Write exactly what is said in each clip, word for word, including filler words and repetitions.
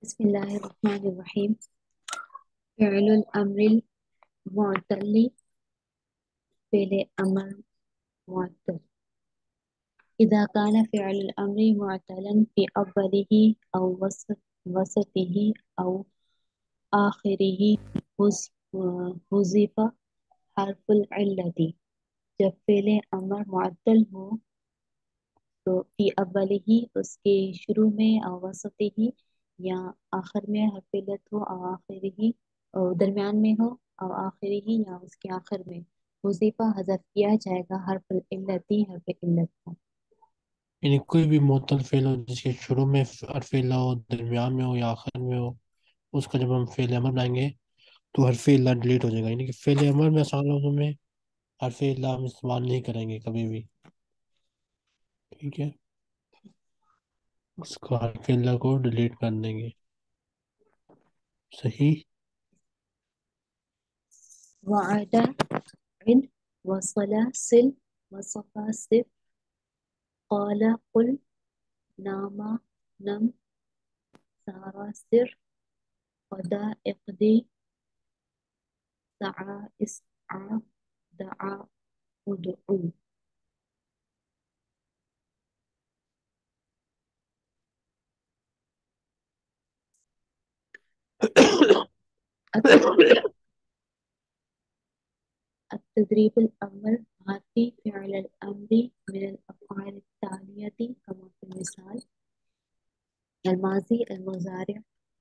بسم الله الرحمن الرحيم. فعل الأمر المعتل. فعل أمر معتل إذا كان فعل الأمر معتلا في أوله أو وسط وسطه أو آخره حذف حذف حرف العلة. جب فعل أمر معتل ہو تو فی اوله اس کے شروع میں او وسطه یا آخر میں حرف علت ہو او آخری اور درمیان میں ہو او آخری یا اس کے آخر میں وظیفہ حذف کیا جائے گا حرف العلتی حرف علت کو. یعنی کوئی بھی معطل فعل ہو جس کے شروع میں حرف علیہ ہو، درمیان میں ہو یا آخر میں ہو، اس کا جب ہم فعل امر بنائیں گے تو حرف علیہ ڈیلیٹ ہو جائے گا. یعنی کہ فعل امر میں آسان لفظوں میں حرف علیہ ہم استعمال نہیں کریں گے کبھی بھی. ٹھیک ہے، اس کو حرف علیہ کو ڈیلیٹ کر دیں گے. صحیح. وعد عد وصل صل وصفى صف قال قل نام نم سار سر غدا اقضي سعى اسعى دعا ادعو. التدريب الأول هاتي فعل الأمر من الأفعال التالية كما في المثال: الماضي المضارع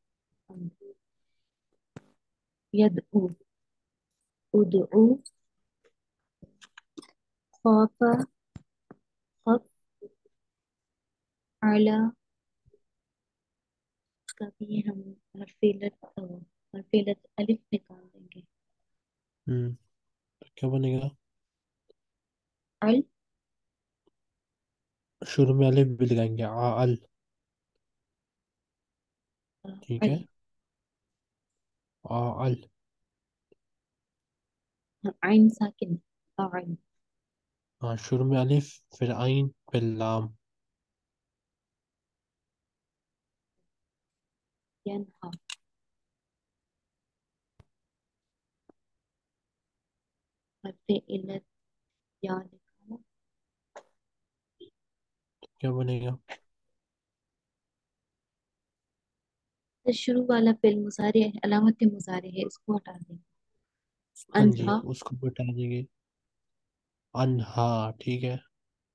يدعو ادعو خاف خف على. کا بھی ہم حرف علت حرف علت الف نکال دیں گے. ہم، تو کیا بنے گا؟ ال شروع میں الف بھی لگائیں گے، آ ال. ٹھیک ہے، ال آ ال. عین ساکن فاعل. ہاں، شروع میں الف پھر عین پھر لام. ينهى حرف علت یا نکالا. کیا بنے گا؟ تو شروع والا فعل مضارع ہے، علامت مضارع ہے، اس کو ہٹا دیں. ہاں جی، انہا اس کو بتا دیں گے. انہا. ٹھیک ہے،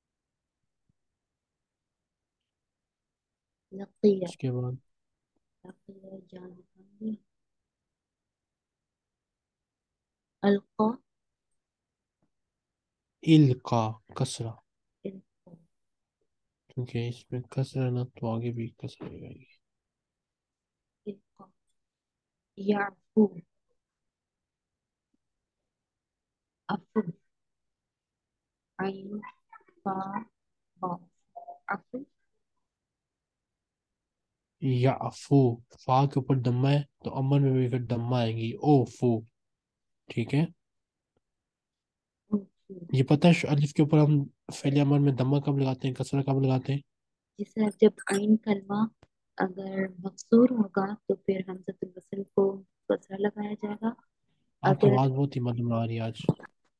لقیہ اس کے بعد لقیہ یا نکال دیں. القا القا کسرہ، القا کیونکہ اس میں کسرہ ہے نا تو آگے بھی کسرہ آئے گی. القا یعفو عفو عین فا با عفو. یعفو، فا کے اوپر دمہ ہے تو امر میں بھی پھر دمہ آئے گی، او فو. ٹھیک ہے، یہ پتہ ہے الف کے اوپر ہم فعل امر میں دمہ کب لگاتے ہیں، کسرہ کب لگاتے ہیں؟ جیسے جب عین کلمہ اگر مقصور ہوگا تو پھر حمزۃ الوصل کو کسرہ لگایا جائے گا. آپ کی اگر آواز بہت ہی مدم آ رہی ہے آج.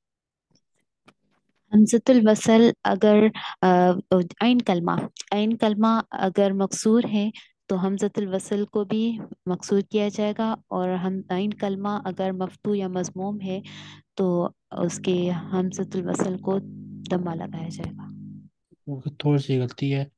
حمزۃ الوصل اگر آ، عین کلمہ عین کلمہ اگر مقصور ہے تو حمزۃ الوصل کو بھی مقصور کیا جائے گا، اور ہم عین کلمہ اگر مفتوح یا مضموم ہے تو اس کے حمزۃ الوصل کو دمہ لگایا جائے گا. تھوڑی سی غلطی ہے،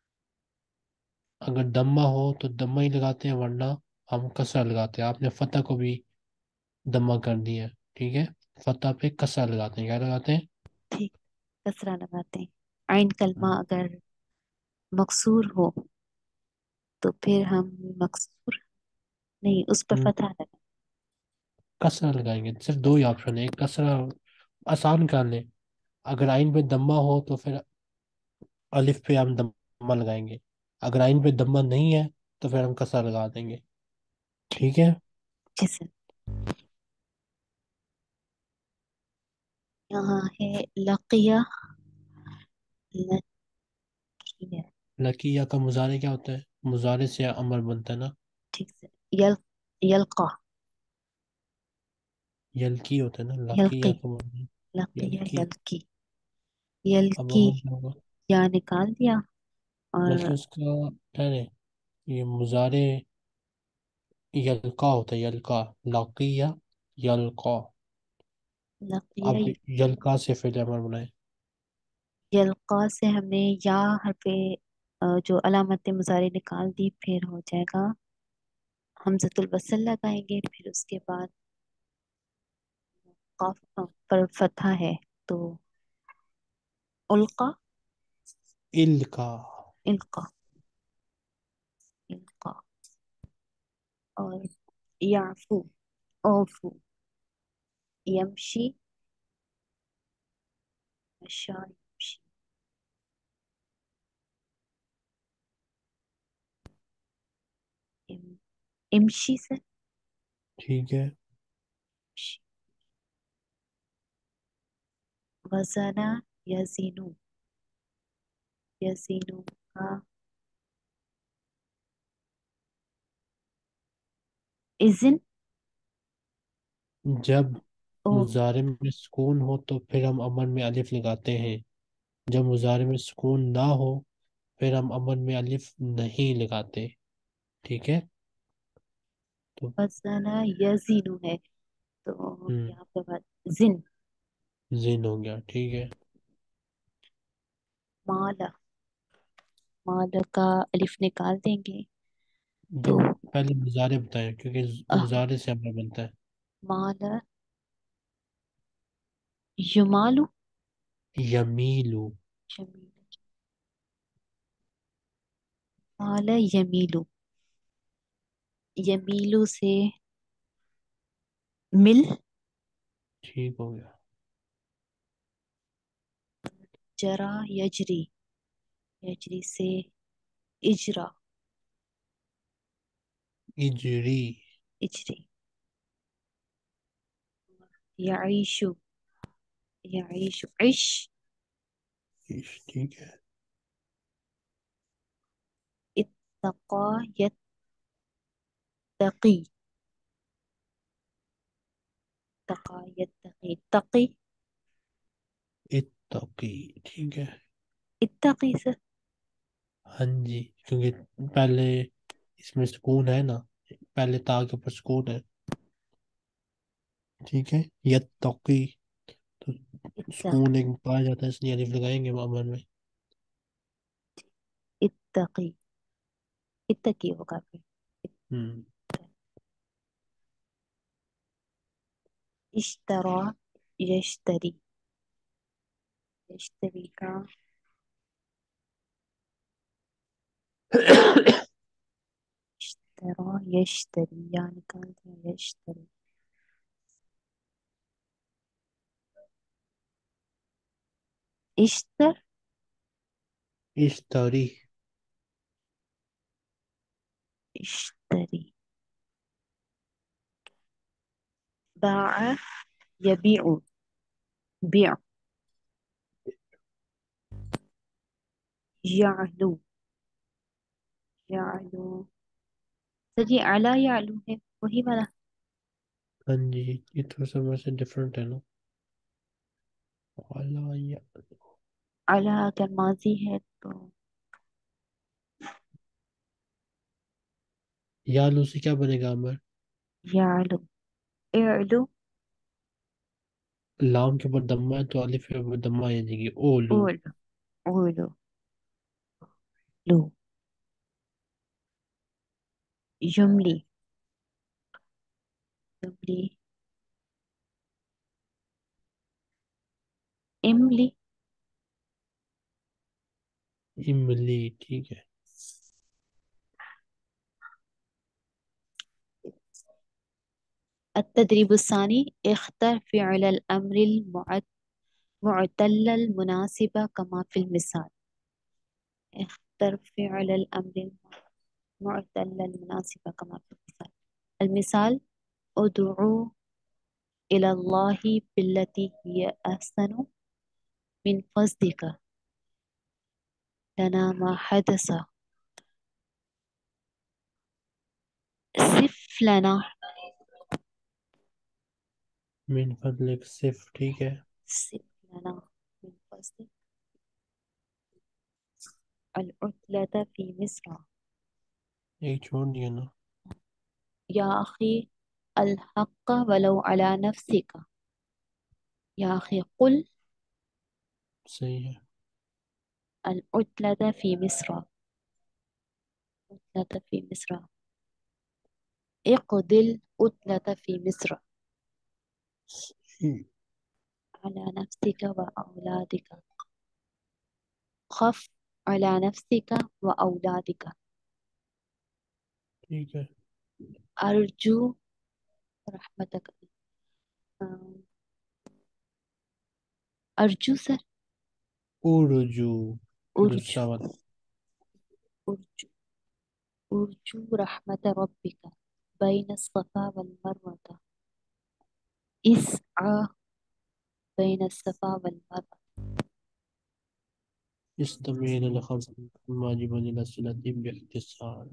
اگر دمہ ہو تو دمہ ہی لگاتے ہیں ورنہ ہم کسرہ لگاتے ہیں. آپ نے فتح کو بھی دمہ کر دیا ہے. ٹھیک ہے، فتح پہ کسرہ لگاتے ہیں. کیا لگاتے ہیں؟ ٹھیک، کسرہ لگاتے ہیں. عین کلمہ ہم، اگر مقصور ہو تو پھر ہم مقصور نہیں اس پر ہم، فتح لگا. کسرہ لگائیں گے. صرف دو ہی آپشن ہے، ایک کسرہ آسان کر لیں. اگر آئین پہ دمہ ہو تو پھر الف پہ ہم دمہ لگائیں گے، اگر آئین پہ دمہ نہیں ہے تو پھر ہم کسرہ لگا دیں گے. ٹھیک ٹھیک ہے. جیسے یہاں ہے لقیہ لقیہ. لکیہ کا مضارع کیا ہوتا ہے؟ مضارع سے امر بنتا ہے نا. यल यल्का यल्की होता है ना, लाकी यल्की या का मतलब लकी या यल्की। यल्की अब यल्की अमल क्या होगा? या निकाल दिया बल्कि और उसका क्या है, ये मुजारे यल्का होता है, यल्का। लाकी या यल्का। लकिया अब यल्का से फिर अमर बनाए। यल्का से हमने या हरफे अ, जो अलामत मुजारे निकाल दी, फिर हो जाएगा हमजतुल वसल लगाएंगे, फिर उसके बाद काफ अ, पर फतहा है तो उल्का इल्का। इल्का इल्का और याफू ओफू यमशी मशा यमशी इम, इमशी से ठीक है। इमशी। वजना यजीनु यजीनु का इज़न जब ओ मुजारे में सुकून हो तो फिर हम अमर में अलिफ लगाते हैं। जब मुजारे में सुकून ना हो फिर हम अमर में अलिफ नहीं लगाते। ठीक है। तो वजना यजीनु है तो हम्म यहाँ पे बात जिन जिन हो गया, ठीक है। माला माला का अलिफ निकाल देंगे तो जब पहले मुजारे बताएं क्योंकि अह, मुजारे से अमर बनता है। माला युमालु यमीलू। जमील माला यमीलु यमीलु से मिल ठीक हो गया। जरा यजरी यजरी से इजरा इजरी। इजरी यईशु यईशु इश इश, ठीक है। इत्तका यत्तकी तका यत्तकी तकी इत्तकी, ठीक है। इत्तकी से हाँ जी, क्योंकि पहले इसमें सुकून है ना, पहले ता के ऊपर सुकून है। ठीक है। यत्तकी, तो सुकून इत्तकी एक पाया जाता है इसलिए अलिफ लगाएंगे अमर में। इत्तकी इत्तकी होगा फिर हम्म इश्तरा यश्तरी यश्तरी का इश्तरा यश्तरी या निकाल दिया यश्तरी इश्तर इश्तरी। इश्तरी باع يبيع بيع يعلو يعلو सर ये आला यालू है वही वाला हाँ जी, ये थोड़ा सा वैसे डिफरेंट है ना। वाला या, आला अगर माजी है तो यालू से क्या बनेगा अमर? यालू इलू लाम के ऊपर दम्मा है तो अलिफ के ऊपर दम्मा आ जाएगी, ओलू। ओलू ओलू लू जुमली जुमली इमली इमली, ठीक है। التدريب الثاني اختر فعل الأمر المعت- المعتل المناسب كما في المثال اختر فعل الأمر المعتل المناسب كما في المثال المثال ادعو إلى الله بالتي هي أحسن من فضلك لنا ما حدث صف لنا. من फजलिक सिर्फ ठीक है। صف لنا من فضلك العطلة في مصر. एक छोड़ दिया ना। يا أخي الحق ولو على نفسك. يا أخي قل सही है। العطلة في مصر. عطلة في مصر. اقضي العطلة في مصر हम्म, على نفسك وأولادك. خف على نفسك وأولادك. ठीक है। أرجو رحمتك. آم، أرجو سر. उर्जू फिर أرجو दूसरा वाला। أرجو أرجو رحمة ربك بين الصفا والمروة. اسعى بين الصفا والمروة. استمعين لخمس واجب الأسئلة باختصار.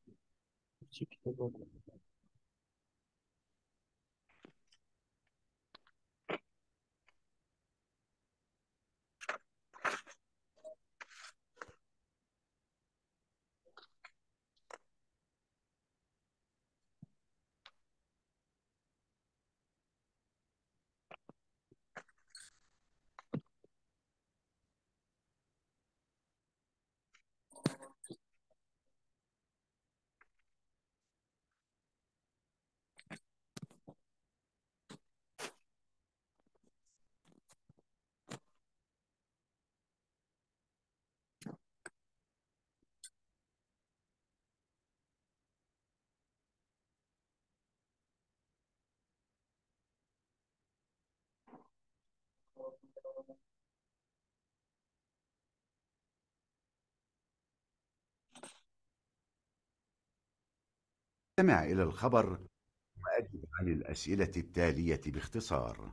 استمع إلى الخبر وأجب عن الأسئلة التالية باختصار.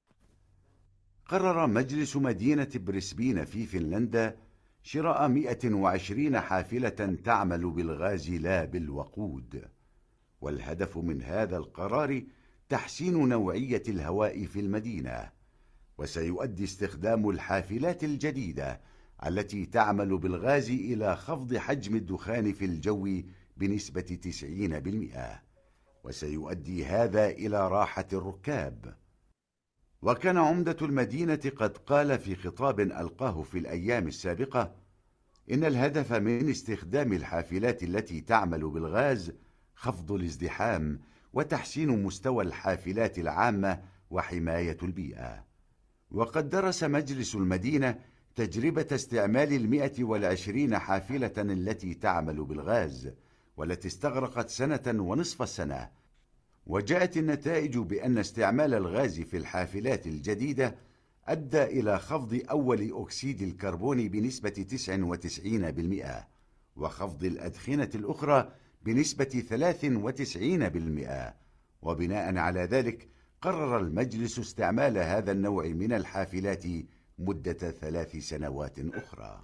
قرر مجلس مدينة بريسبين في فنلندا شراء مئة وعشرين حافلة تعمل بالغاز لا بالوقود، والهدف من هذا القرار تحسين نوعية الهواء في المدينة. وسيؤدي استخدام الحافلات الجديدة التي تعمل بالغاز إلى خفض حجم الدخان في الجو بنسبة تسعين بالمئة، وسيؤدي هذا إلى راحة الركاب. وكان عمدة المدينة قد قال في خطاب ألقاه في الأيام السابقة إن الهدف من استخدام الحافلات التي تعمل بالغاز خفض الازدحام وتحسين مستوى الحافلات العامة وحماية البيئة. وقد درس مجلس المدينة تجربة استعمال المئة والعشرين حافلة التي تعمل بالغاز، والتي استغرقت سنة ونصف السنة، وجاءت النتائج بأن استعمال الغاز في الحافلات الجديدة أدى إلى خفض أول أكسيد الكربون بنسبة تسعة وتسعين بالمئة، وخفض الأدخنة الأخرى بنسبة ثلاثة وتسعين بالمئة. وبناء على ذلك قرر المجلس استعمال هذا النوع من الحافلات مدة ثلاث سنوات أخرى.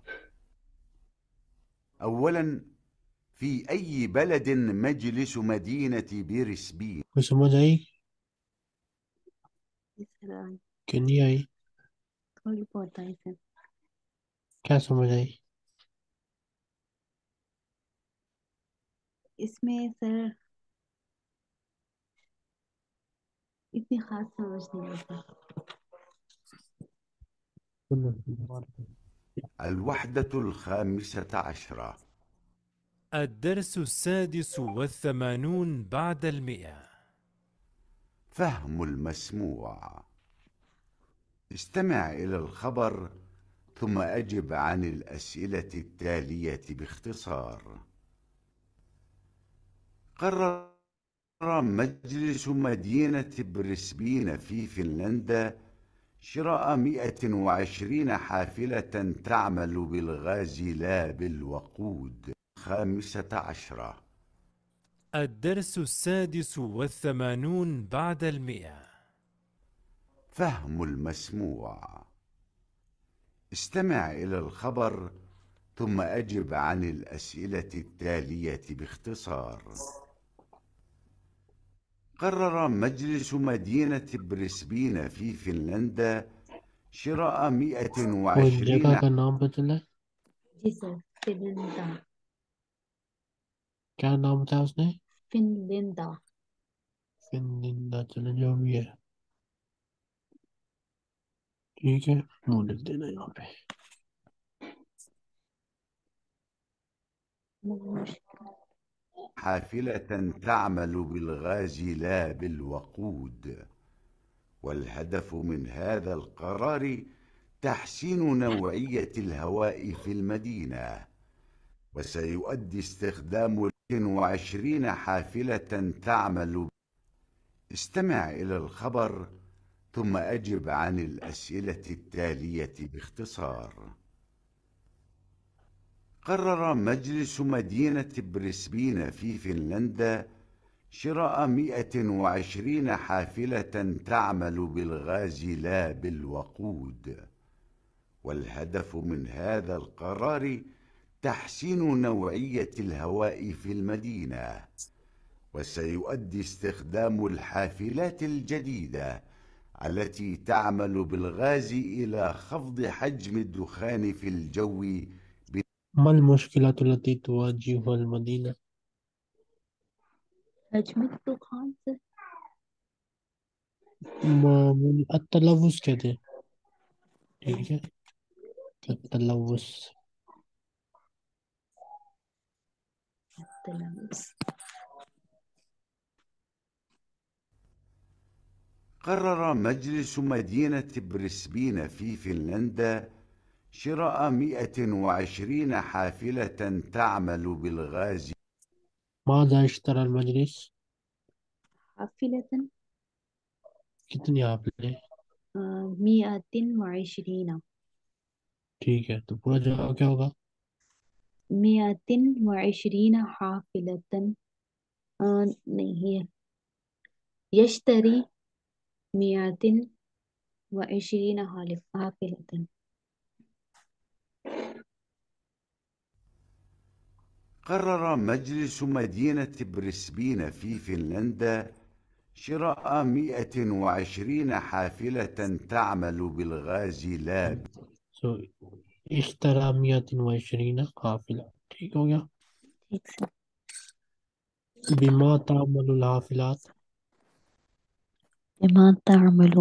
أولا، في أي بلد مجلس مدينة بريسبين؟ कोई समझ आई इसराइल कि नहीं आई? थोड़ी बहुत आई सर. क्या समझ आई? इसमें सर इतनी खास समझ नहीं आता. الوحدة الخامسة عشرة. الدرس السادس والثمانون بعد المئة. فهم المسموع. استمع إلى الخبر ثم أجب عن الأسئلة التالية باختصار. قرر مجلس مدينة بريسبين في فنلندا شراء مئة وعشرين حافلة تعمل بالغاز لا بالوقود. خامسة عشرة. الدرس السادس والثمانون بعد المئة. فهم المسموع. استمع إلى الخبر ثم أجب عن الأسئلة التالية باختصار. قرر مجلس مدينة بريسبين في فنلندا شراء مئة وہ جگہ وعشرين کا نام پتہ چلا ہے؟ جی سر فنلندا کیا نام بتایا اس نے؟ فنلندا فنلندا، چلے جو بھی ہے ٹھیک ہے، وہ لکھ دینا یہاں پہ. حافلة تعمل بالغاز لا بالوقود، والهدف من هذا القرار تحسين نوعية الهواء في المدينة، وسيؤدي استخدام اثنين وعشرين حافلة تعمل. استمع إلى الخبر ثم أجب عن الأسئلة التالية باختصار. قرر مجلس مدينة بريسبين في فنلندا شراء مئة وعشرين حافلة تعمل بالغاز لا بالوقود، والهدف من هذا القرار تحسين نوعية الهواء في المدينة، وسيؤدي استخدام الحافلات الجديدة التي تعمل بالغاز إلى خفض حجم الدخان في الجو. ما المشكلات التي تواجه المدينة؟ حجم الدخان سر معمول التلوث کہتے ہیں، ٹھیک ہے، التلوث. التلوث. قرر مجلس مدينة بريسبين في فنلندا شراء مئة وعشرين حافلة تعمل بالغاز. ماذا اشترى المجلس؟ حافلة کتنی حافلیں؟ آه، مئة وعشرين ٹھیک ہے، تو پورا جواب کیا ہوگا؟ مئة وعشرين حافلة آه، نہیں ہے يشتري مئة وعشرين حافلة. قرر مجلس مدينة بريسبين في فنلندا شراء مئة وعشرين حافلة تعمل بالغاز لا. سو اشترى مئة وعشرين حافلة، ٹھیک ہو گیا. ٹھیک سے بما تعمل الحافلات؟ بما تعمل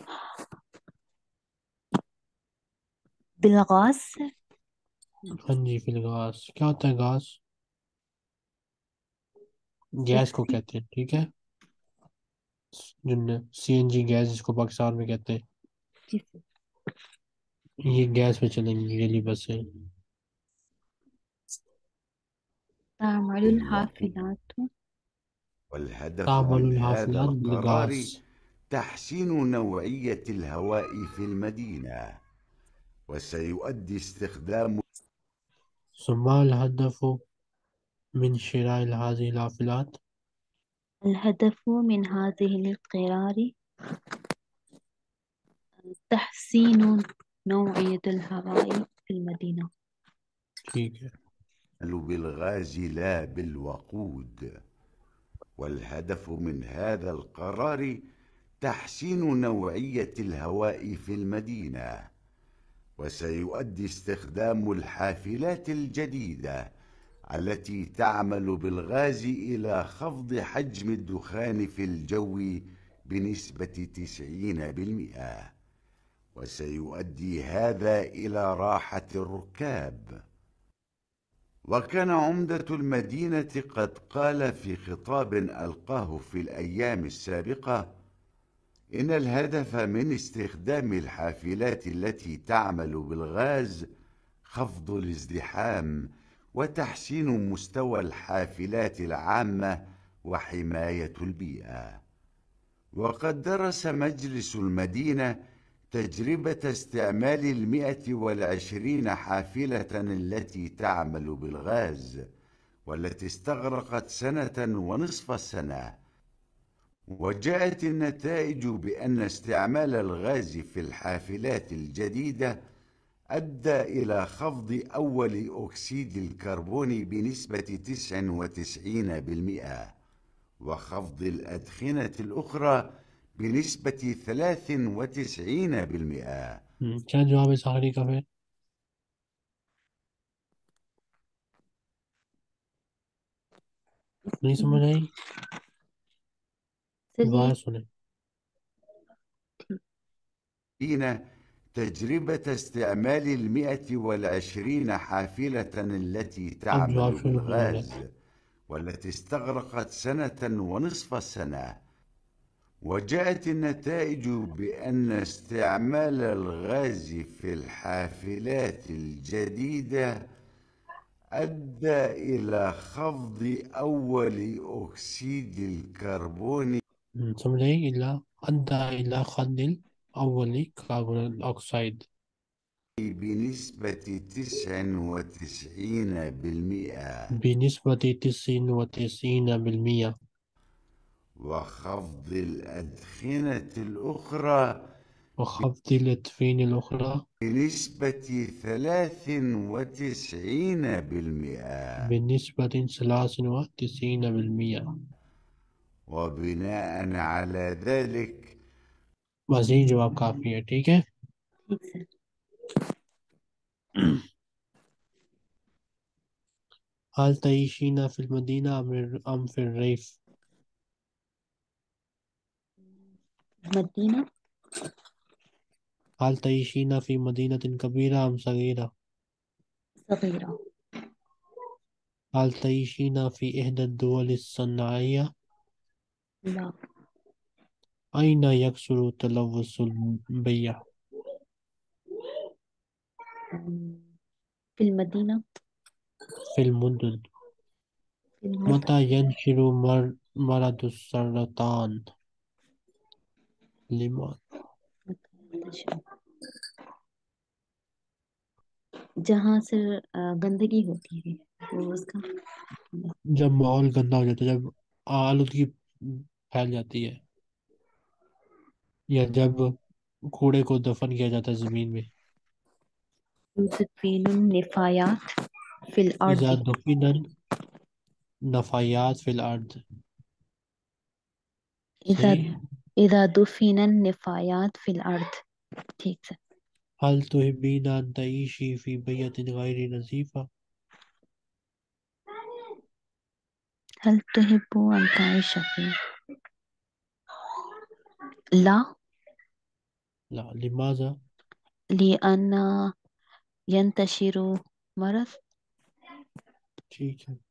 بالغاز. ہاں جی، فی الغاز. کیا ہوتا ہے غاز؟ گیس کو کہتے ہیں، ٹھیک ہے، جن سی این جی گیس جس کو پاکستان میں کہتے ہیں، جی سر. یہ گیس پہ چلیں گی ریلی بسیں. تعمل الحافلات. والهدف تعمل من هذا الحافلات القرار بالغاز. تحسين نوعية الهواء في المدينة، وسيؤدي استخدام. ثم الهدف من شراء هذه الحافلات؟ الهدف من هذه القرار تحسين نوعية الهواء في المدينة. ٹھیک ہے. بالغاز لا بالوقود، والهدف من هذا القرار تحسين نوعية الهواء في المدينة، وسيؤدي استخدام الحافلات الجديدة التي تعمل بالغاز إلى خفض حجم الدخان في الجو بنسبة تسعين بالمئة، وسيؤدي هذا إلى راحة الركاب. وكان عمدة المدينة قد قال في خطاب ألقاه في الأيام السابقة إن الهدف من استخدام الحافلات التي تعمل بالغاز خفض الازدحام وتحسين مستوى الحافلات العامة وحماية البيئة. وقد درس مجلس المدينة تجربة استعمال المئة والعشرين حافلة التي تعمل بالغاز، والتي استغرقت سنة ونصف السنة، وجاءت النتائج بأن استعمال الغاز في الحافلات الجديدة أدى إلى خفض أول أكسيد الكربون بنسبة تسعة وتسعين بالمئة، وخفض الأدخنة الأخرى بنسبة ثلاث وتسعين بالمئة. ہم، کیا جواب ہے اس آخری کا پھر؟ نہیں سمجھ آئی؟ سر یہ دوبارہ سنیں. حين تجربة استعمال المئة والعشرين حافلة التي اب تعمل جواب شروع ہو رہا ہے. بالغاز والتي استغرقت سنة ونصف السنة، وجاءت النتائج بأن استعمال الغاز في الحافلات الجديدة أدى إلى خفض أول أكسيد الكربون ہم، سمجھ آئی؟ الا ادى الى خد الاول کاربن آکسائڈ بنسبة تسعة وتسعين بالمئة، بنسبة تسعين وتسعين بالمية، وخفض الأدخنة الأخرى وخفض الأدفين الأخرى بنسبة ثلاث وتسعين بالمئة. بنسبة ثلاث وتسعين بالمية. وبناء على ذلك بس یہی جواب کافی ہے. ٹھیک ہے. ٹھیک سر. هل تعيشين في المدينة أم أم في الريف؟ مدینہ. هل تعيشين في مدينة كبيرة أم صغيرة؟ صغیرہ. هل تعيشين في إحدى الدول الصناعية؟ لا. أين يكثر تلوث البيئة؟ في المدینہ. في المدن. في المدن. متى ينشر مر مرض السرطان؟ لماذا؟ جہاں سے آ، گندگی ہوتی ہے وہ اس کا. جب ماحول گندا ہو جاتا ہے، جب آلودگی پھیل جاتی ہے، یا جب کوڑے کو دفن کیا جاتا ہے زمین میں. تدفین النفایات فی الارض. إذا دفن النفايات في الأرض. اذا صحیح. اذا دفن النفایات فی الارض. ٹھیک سے. هل تحبين أن تعيشي في بيئة غير نظيفة؟ هل تحب ان تعيش في. لا. لا. لماذا؟ لأن ينتشر مرض. ٹھیک ہے.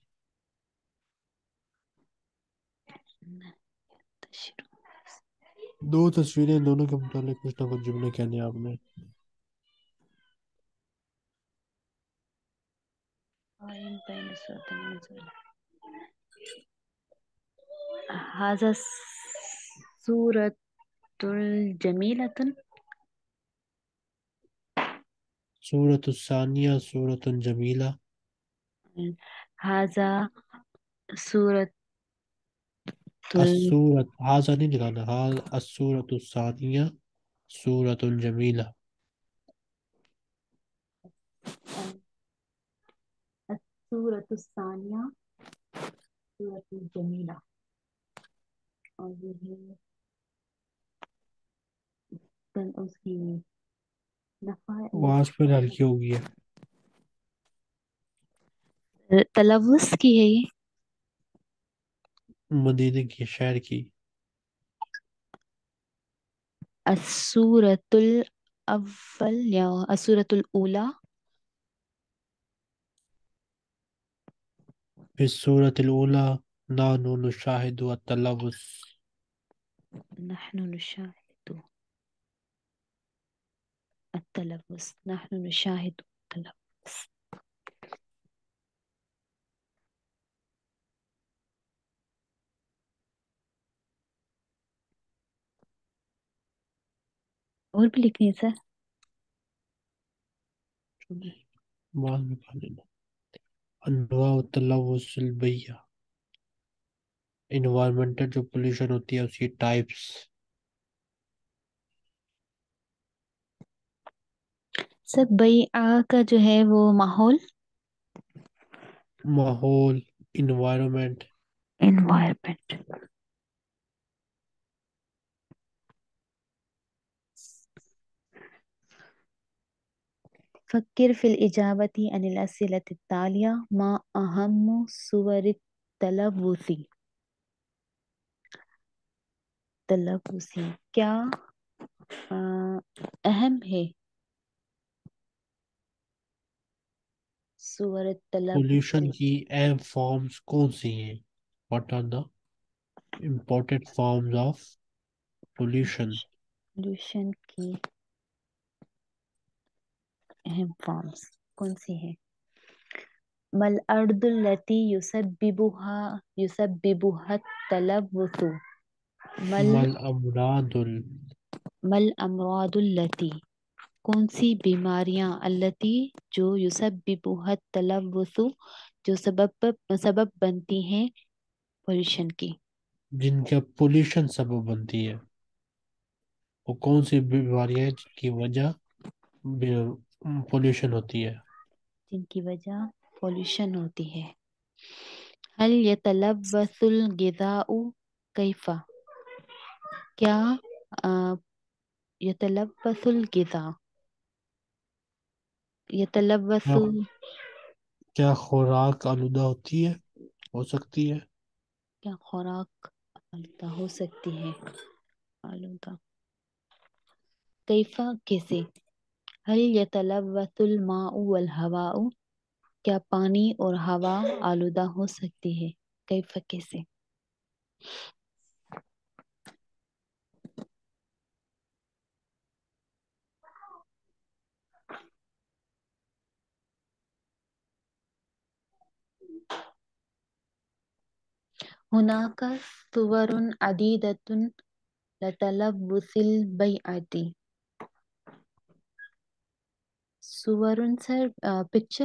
ينتشر. دو تصویریں، دونوں کے متعلق کچھ نہ کچھ جملے کہنے آپ نے. قائم بين صورة المنزل. هذا صورة جميلة. سورة الثانية سورة جميلة. هذا صورة السورة هذا نہیں لکھانا، هذا السورة الثانية سورة جميلة. الصورة الثانية صورة جميلة. اور یہ ہے تن- اس کی نفع آواز پہ ہلکی ہو گئی ہے. تلوث کی ہے یہ. مدینے کی، شہر کی. السورة الأول یا السورة الأولى. في السورة الأولى نحن نشاهد التلوث. نحن نشاهد التلوث. نحن نشاهد التلوث. اور بھی لکھنی ہے سر. بعد میں کھا لینا. انواع التلوث البیئہ، انوائرمنٹل جو پولیوشن ہوتی ہے اس کی ٹائپس. سر بیعہ کا جو ہے وہ ماحول. ماحول، انوائرمنٹ. environment. فكر في الإجابة عن الأسئلة التالية. ما أهم صور التلوث؟ تلوث کیا آ، اہم ہے صور التلوث؟ پولوشن کی اہم فارمز کون سی ہیں؟ What are the important forms of pollution? Pollution کی اہم فارمز کون سی ہے؟ مل الارض التي يسببها يسببها التلوث؟ مل مل امراض ال مل امراض التي کون سی بیماریاں التي جو يسببها التلوث جو سبب سبب بنتی ہیں پولوشن کی؟ جن کا پولوشن سبب بنتی ہے، وہ کون سی بیماریاں ہیں جن کی وجہ پولوشن ہوتی ہے؟ جن کی وجہ پولوشن ہوتی ہے۔ هل يتلوث الغذاء کیف؟ کیا آ، يتلوث الغذاء يتلوث کیا کیا خوراک آلودہ ہوتی ہے، ہو سکتی ہے؟ کیا خوراک آلودہ ہو سکتی ہے؟ آلودہ کیف کیسے؟ هل يتلوث الماء والهواء کیا پانی اور ہوا آلودہ ہو سکتی ہے؟ کیف کیسے؟ هناك صور عديدة لتلوث البيئة. صور سر پکچر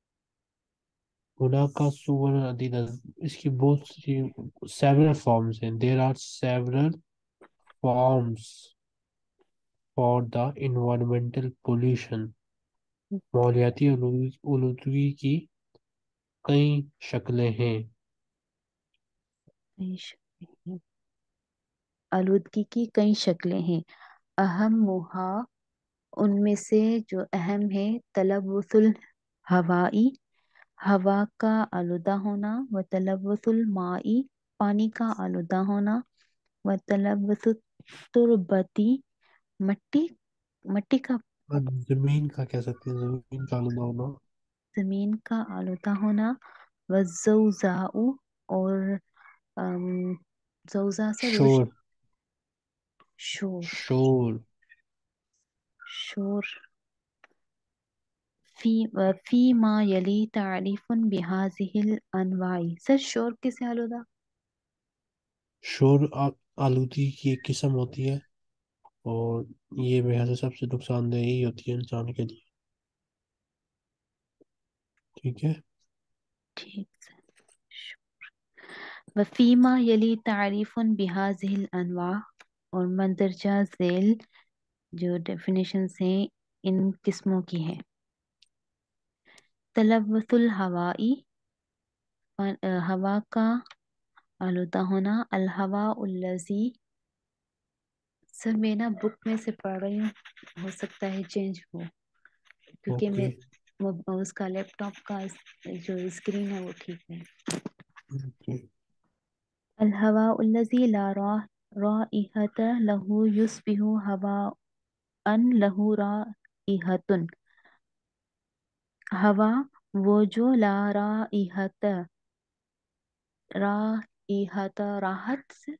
گناہ کا صور عدیدہ، اس کی بہت سی several forms ہیں. There are several forms for the environmental pollution. ماحولیاتی آلودگی آلودگی کی کئی شکلیں ہیں. آلودگی کی کئی شکلیں ہیں. اہم محا ان میں سے جو اہم ہے تلوث الہوائی ہوا کا آلودہ ہونا، و تلوث المائی پانی کا آلودہ ہونا، و تلوث التربتی مٹی مٹی کا اب زمین کا کہہ سکتے ہیں، زمین کا آلودہ ہونا. زمین کا آلودہ ہونا، و زوزاء اور ام، زوزا سے روش شور شور شور شور فی فی ما یلی تعریف بهذه الانواع. سر شور کسے آلودہ؟ شور آ- آلودگی کی ایک قسم ہوتی ہے، اور یہ میرے خیال سے سب سے نقصان دہ ہی ہوتی ہے انسان کے لیے. ٹھیک ہے. ٹھیک سے. وفی ما یلی تعریف بهذه الانواع اور مندرجہ ذیل جو ڈیفینیشنز ہیں ان قسموں کی ہے. تلوث الہوائی ہوا کا آلودہ ہونا، الہوا الذی سر میں نا بک میں سے پڑھ رہی ہوں، ہو سکتا ہے چینج ہو کیونکہ میں اوکے. وہ- اس کا لیپ ٹاپ کا اس- جو اسکرین ہے وہ ٹھیک ہے. اوکے. الہوا الذی لا را- رائحۃ لہ یصبح ہواء لہ رائحۃ. ہوا وہ جو لا رائحۃ رائحۃ راحت سے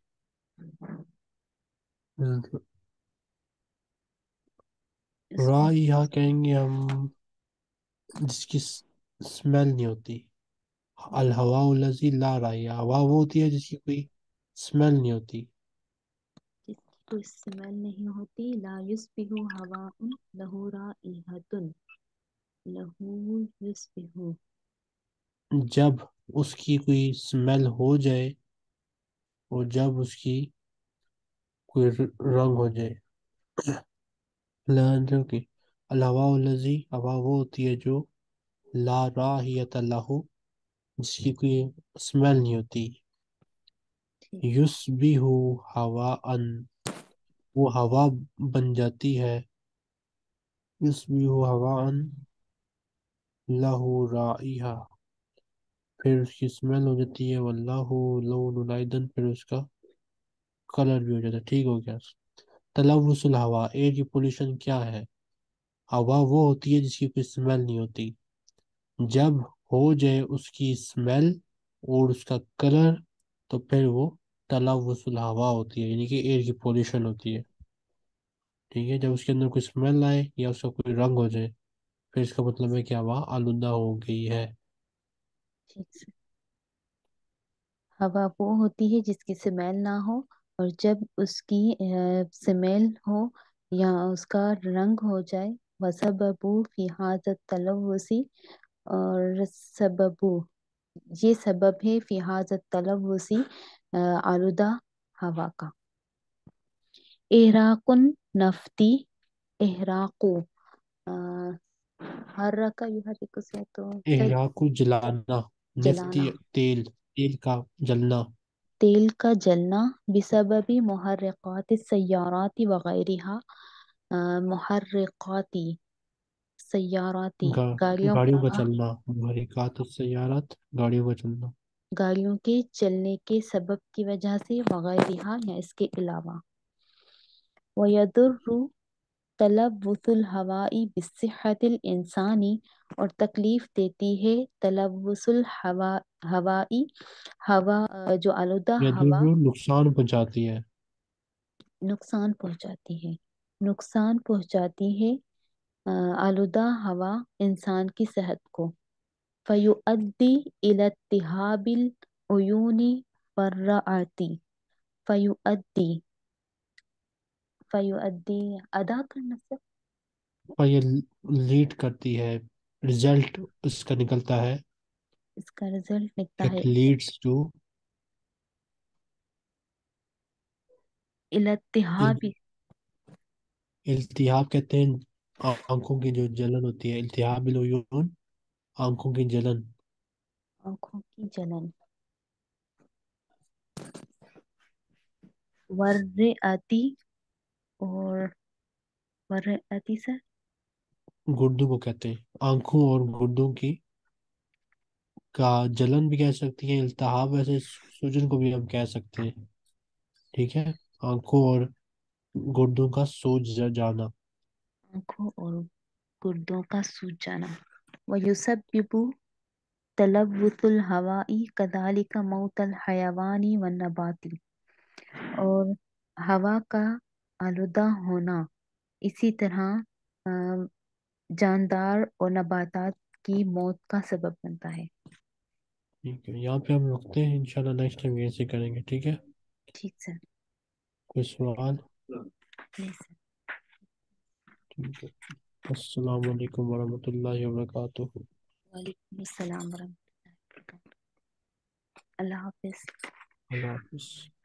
اس کو رائے یہاں کہیں گے ہم جس کی اسمیل نہیں ہوتی. الہوا الذی لا رائحہ، ہوا وہ ہوتی ہے جس کی کوئی اسمیل نہیں ہوتی. جس کی کوئی اسمیل نہیں ہوتی. لا یصبح ہواء لہ رائحۃ لہ یصبح جب اس کی کوئی اسمیل ہو جائے، اور جب اس کی کوئی ر- رنگ ہو جائے. لہذا کہ الہوا الذی ہوا وہ ہوتی ہے جو لا راحیت لہ جس کی کوئی اسمیل نہیں ہوتی. یصبح ہواء، وہ ہوا بن جاتی ہے، یصبح ہواء لہ رائحہ، پھر اس کی اسمیل ہو جاتی ہے، واللہ لون ایدن، پھر اس کا کلر بھی ہو جاتا ہے. ٹھیک ہو گیا. تلوث الہوا، ایئر کی پولیوشن کیا ہے؟ ہوا وہ ہوتی ہے جس کی کوئی اسمیل نہیں ہوتی. جب ہو جائے اس کی اسمیل اور اس کا کلر تو پھر وہ تلوث الہوا ہوتی ہے، یعنی کہ ایئر کی پولیوشن ہوتی ہے. ٹھیک ہے. جب اس کے اندر کوئی اسمیل آئے یا اس کا کوئی رنگ ہو جائے پھر اس کا مطلب ہے کہ ہوا آلودہ ہو گئی ہے. ٹھیک سے. ہوا وہ ہوتی ہے جس کی سمیل نہ ہو، اور جب اس کی سمیل ہو یا اس کا رنگ ہو جائے. وسببو فی ھذا التلوث، اور سببو یہ سبب ہے فی ھذا التلوث آلودہ ہوا کا. احراق نفتی، احراقو حرکہ یحرک سے تو صحیح احراق کو جلانا، نفتی جلانا، تیل، تیل کا جلنا. تیل کا جلنا. بسبب محرکات السیارات وغیرہا، محرکاتی سیاراتی گا- گاڑیوں گاڑیوں کا کا چلنا، محرکات السیارات، گاڑیوں کا چلنا. گاڑیوں کے چلنے کے سبب کی وجہ سے، وغیرہا یا اس کے علاوہ. وَيَضُرُّ تلوث الہواء بصحت الانسانی، اور تکلیف دیتی ہے تلوث الہوائی، ہوا جو آلودہ ہوا یضر، نقصان پہنچاتی ہے. نقصان پہنچاتی ہے، نقصان پہنچاتی ہے آلودہ ہوا انسان کی صحت کو. فیؤدی الی التہاب العیون والرئۃ، فیؤدی فیؤدی ادا کرنا سے اور یہ لیڈ کرتی ہے، رزلٹ اس کا نکلتا ہے. اس کا رزلٹ نکلتا ہے اٹ لیڈس ٹو الی التہاب. التہاب کہتے ہیں آنکھوں کی جو جلن ہوتی ہے. التہاب العیون، آنکھوں کی جلن. آنکھوں کی جلن. والرئۃ، اور والرئۃ سے گردوں کو کہتے ہیں، آنکھوں اور گردوں کی کا جلن بھی کہہ سکتی ہیں. التہاب ویسے سوجن کو بھی ہم کہہ سکتے ہیں. ٹھیک ہے. آنکھوں اور گردوں کا سوج جانا. آنکھوں اور گردوں کا سوج جانا. وَيُسَبِّبُ تلوث الہواء کذالک موت الحیوان والنبات، اور ہوا کا آلودہ ہونا اسی طرح جاندار اور نباتات کی موت کا سبب بنتا ہے. ٹھیک ہے. یہاں پہ ہم رکتے ہیں، انشاءاللہ نیکسٹ ٹائم ایسے کریں گے. ٹھیک ہے. ٹھیک سے. کوئی سوال؟ نہیں سر. ٹھیک ہے. السلام علیکم ورحمۃ اللہ وبرکاتہ. وعلیکم السلام ورحمۃ اللہ وبرکاتہ. اللہ حافظ. اللہ حافظ.